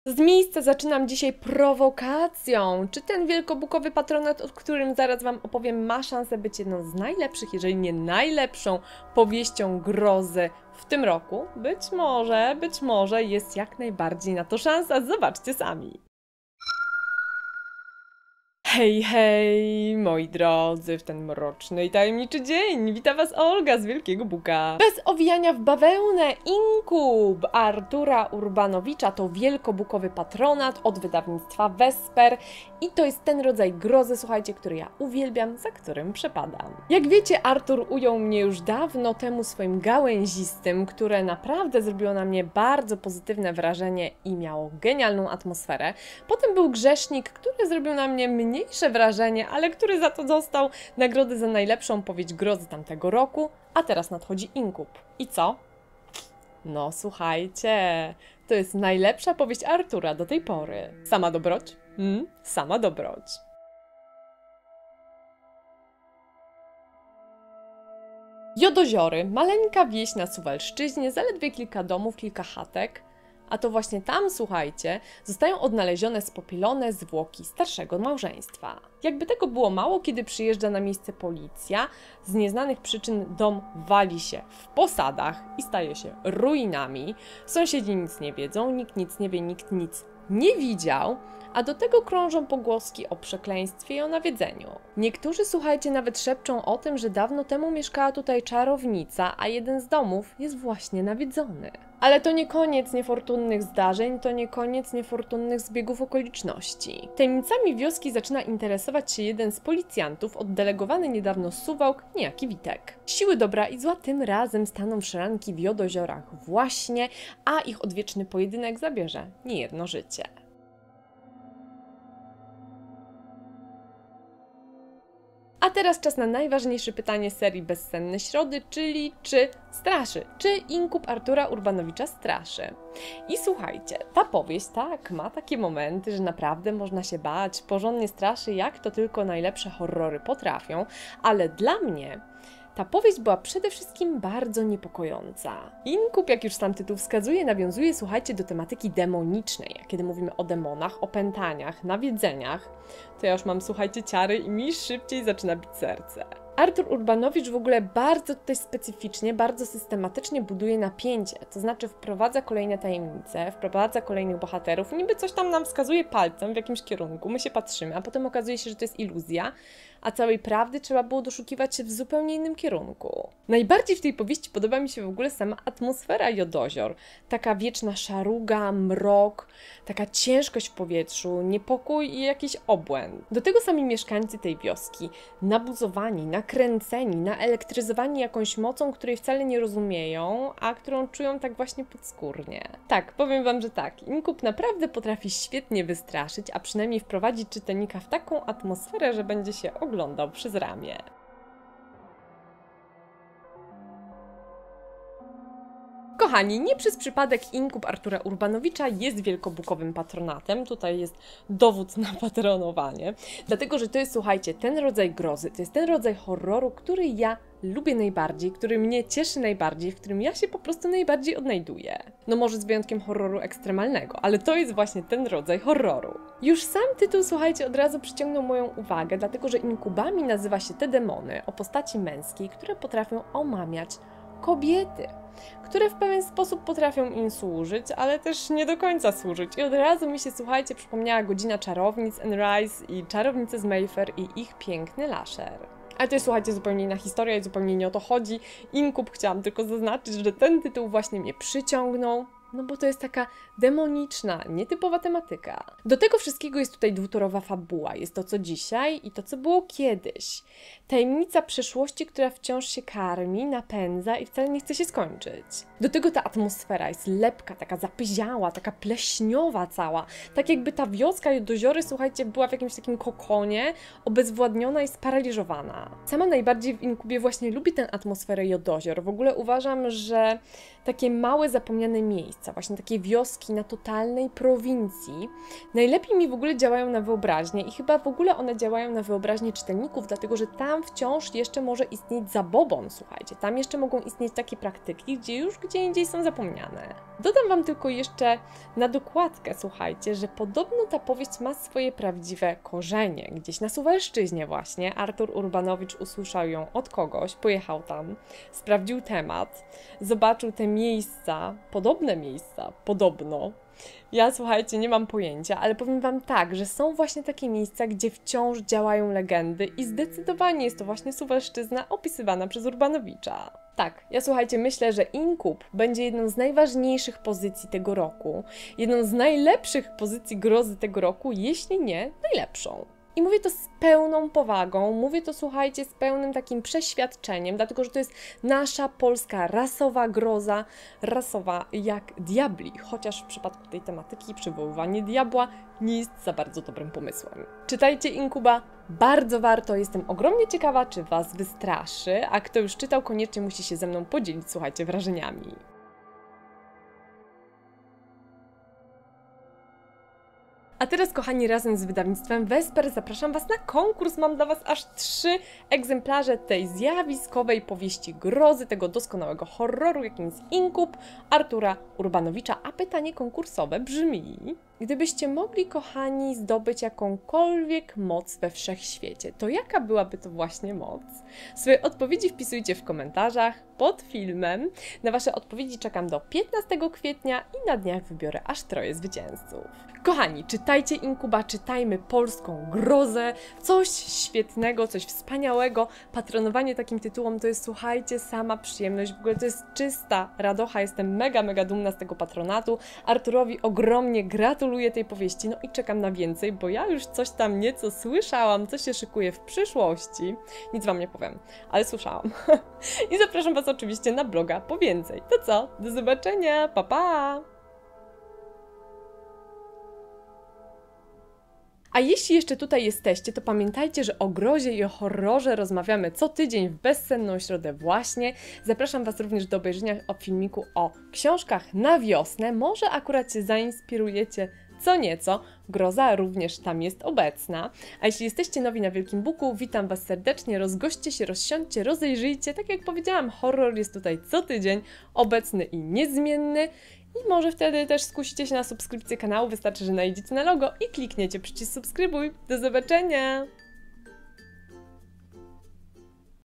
Z miejsca zaczynam dzisiaj prowokacją. Czy ten wielkobukowy patronat, o którym zaraz Wam opowiem, ma szansę być jedną z najlepszych, jeżeli nie najlepszą powieścią grozy w tym roku? Być może jest jak najbardziej na to szansa. Zobaczcie sami. Hej, hej, moi drodzy, w ten mroczny i tajemniczy dzień wita Was Olga z Wielkiego Buka. Bez owijania w bawełnę, Inkub Artura Urbanowicza to wielkobukowy patronat od wydawnictwa Vesper i to jest ten rodzaj grozy, słuchajcie, który ja uwielbiam, za którym przepadam. Jak wiecie, Artur ujął mnie już dawno temu swoim gałęzistym, które naprawdę zrobiło na mnie bardzo pozytywne wrażenie i miało genialną atmosferę. Potem był Grzesznik, który zrobił na mnie mniejsze wrażenie, ale który za to dostał nagrodę za najlepszą powieść grozy tamtego roku, a teraz nadchodzi Inkub. I co? No słuchajcie, to jest najlepsza powieść Artura do tej pory. Sama dobroć? Sama dobroć. Jodoziory, maleńka wieś na Suwalszczyźnie, zaledwie kilka domów, kilka chatek. A to właśnie tam, słuchajcie, zostają odnalezione spopielone zwłoki starszego małżeństwa. Jakby tego było mało, kiedy przyjeżdża na miejsce policja, z nieznanych przyczyn dom wali się w posadach i staje się ruinami. Sąsiedzi nic nie wiedzą, nikt nic nie wie, nikt nic nie widział, a do tego krążą pogłoski o przekleństwie i o nawiedzeniu. Niektórzy, słuchajcie, nawet szepczą o tym, że dawno temu mieszkała tutaj czarownica, a jeden z domów jest właśnie nawiedzony. Ale to nie koniec niefortunnych zdarzeń, to nie koniec niefortunnych zbiegów okoliczności. Tajemnicami wioski zaczyna interesować się jeden z policjantów, oddelegowany niedawno z Suwałk, niejaki Witek. Siły dobra i zła tym razem staną w szranki w Jodoziorach właśnie, a ich odwieczny pojedynek zabierze niejedno życie. A teraz czas na najważniejsze pytanie serii Bezsenne Środy, czyli czy straszy? Czy Inkub Artura Urbanowicza straszy? I słuchajcie, ta powieść tak, ma takie momenty, że naprawdę można się bać, porządnie straszy, jak to tylko najlepsze horrory potrafią, ale dla mnie ta powieść była przede wszystkim bardzo niepokojąca. Inkub, jak już sam tytuł wskazuje, nawiązuje, słuchajcie, do tematyki demonicznej. A kiedy mówimy o demonach, opętaniach, nawiedzeniach, to ja już mam, słuchajcie, ciary i mi szybciej zaczyna bić serce. Artur Urbanowicz w ogóle bardzo tutaj specyficznie, bardzo systematycznie buduje napięcie, to znaczy wprowadza kolejne tajemnice, wprowadza kolejnych bohaterów, niby coś tam nam wskazuje palcem w jakimś kierunku, my się patrzymy, a potem okazuje się, że to jest iluzja, a całej prawdy trzeba było doszukiwać się w zupełnie innym kierunku. Najbardziej w tej powieści podoba mi się w ogóle sama atmosfera Jodozior. Taka wieczna szaruga, mrok, taka ciężkość w powietrzu, niepokój i jakiś obłęd. Do tego sami mieszkańcy tej wioski, nabuzowani, nakręceni, naelektryzowani jakąś mocą, której wcale nie rozumieją, a którą czują tak właśnie podskórnie. Tak, powiem Wam, że tak, Inkub naprawdę potrafi świetnie wystraszyć, a przynajmniej wprowadzić czytelnika w taką atmosferę, że będzie się oglądał przez ramię. Kochani, nie przez przypadek Inkub Artura Urbanowicza jest wielkobukowym patronatem. Tutaj jest dowód na patronowanie. Dlatego, że to jest, słuchajcie, ten rodzaj grozy, to jest ten rodzaj horroru, który ja lubię najbardziej, który mnie cieszy najbardziej, w którym ja się po prostu najbardziej odnajduję. No może z wyjątkiem horroru ekstremalnego, ale to jest właśnie ten rodzaj horroru. Już sam tytuł, słuchajcie, od razu przyciągnął moją uwagę, dlatego że inkubami nazywa się te demony o postaci męskiej, które potrafią omamiać kobiety, które w pewien sposób potrafią im służyć, ale też nie do końca służyć. I od razu mi się, słuchajcie, przypomniała Godzina Czarownic Anne Rice i Czarownice z Mayfair i ich piękny lasher. Ale to jest, słuchajcie, zupełnie inna historia i zupełnie nie o to chodzi. Inkub, chciałam tylko zaznaczyć, że ten tytuł właśnie mnie przyciągnął. No bo to jest taka demoniczna, nietypowa tematyka. Do tego wszystkiego jest tutaj dwutorowa fabuła. Jest to, co dzisiaj i to, co było kiedyś. Tajemnica przeszłości, która wciąż się karmi, napędza i wcale nie chce się skończyć. Do tego ta atmosfera jest lepka, taka zapyziała, taka pleśniowa cała. Tak jakby ta wioska Jodoziory, słuchajcie, była w jakimś takim kokonie, obezwładniona i sparaliżowana. Sama najbardziej w Inkubie właśnie lubię tę atmosferę Jodozior. W ogóle uważam, że takie małe, zapomniane miejsca, właśnie takie wioski bajki na totalnej prowincji. Najlepiej mi w ogóle działają na wyobraźnię i chyba w ogóle one działają na wyobraźnię czytelników, dlatego że tam wciąż jeszcze może istnieć zabobon, słuchajcie. Tam jeszcze mogą istnieć takie praktyki, gdzie już gdzie indziej są zapomniane. Dodam Wam tylko jeszcze na dokładkę, słuchajcie, że podobno ta powieść ma swoje prawdziwe korzenie. Gdzieś na Suwalszczyźnie właśnie Artur Urbanowicz usłyszał ją od kogoś, pojechał tam, sprawdził temat, zobaczył te miejsca, podobne miejsca, podobno. Ja, słuchajcie, nie mam pojęcia, ale powiem Wam tak, że są właśnie takie miejsca, gdzie wciąż działają legendy i zdecydowanie jest to właśnie Suwalszczyzna opisywana przez Urbanowicza. Tak, ja słuchajcie, myślę, że Inkub będzie jedną z najważniejszych pozycji tego roku, jedną z najlepszych pozycji grozy tego roku, jeśli nie najlepszą. I mówię to z pełną powagą, mówię to, słuchajcie, z pełnym takim przeświadczeniem, dlatego że to jest nasza polska rasowa groza, rasowa jak diabli, chociaż w przypadku tej tematyki przywoływanie diabła nie jest za bardzo dobrym pomysłem. Czytajcie Inkuba, bardzo warto, jestem ogromnie ciekawa, czy Was wystraszy, a kto już czytał, koniecznie musi się ze mną podzielić, słuchajcie, wrażeniami. A teraz, kochani, razem z wydawnictwem Vesper zapraszam Was na konkurs. Mam dla Was aż 3 egzemplarze tej zjawiskowej powieści grozy, tego doskonałego horroru, jakim jest Inkub Artura Urbanowicza. A pytanie konkursowe brzmi: gdybyście mogli, kochani, zdobyć jakąkolwiek moc we wszechświecie, to jaka byłaby to właśnie moc? Swoje odpowiedzi wpisujcie w komentarzach pod filmem. Na Wasze odpowiedzi czekam do 15 kwietnia i na dniach wybiorę aż 3 zwycięzców. Kochani, czytajcie Inkuba, czytajmy polską grozę, coś świetnego, coś wspaniałego. Patronowanie takim tytułom to jest, słuchajcie, sama przyjemność, w ogóle to jest czysta radocha, jestem mega dumna z tego patronatu. Arturowi ogromnie gratuluję tej powieści, no i czekam na więcej, bo ja już coś tam nieco słyszałam, co się szykuje w przyszłości. Nic Wam nie powiem, ale słyszałam. I zapraszam Was oczywiście na bloga po więcej. To co? Do zobaczenia, pa pa! A jeśli jeszcze tutaj jesteście, to pamiętajcie, że o grozie i o horrorze rozmawiamy co tydzień w Bezsenną Środę właśnie. Zapraszam Was również do obejrzenia filmiku o książkach na wiosnę. Może akurat się zainspirujecie co nieco. Groza również tam jest obecna. A jeśli jesteście nowi na Wielkim Buku, witam Was serdecznie. Rozgośćcie się, rozsiądźcie, rozejrzyjcie. Tak jak powiedziałam, horror jest tutaj co tydzień obecny i niezmienny. I może wtedy też skusicie się na subskrypcję kanału, wystarczy, że najdziecie na logo i klikniecie przycisk subskrybuj. Do zobaczenia!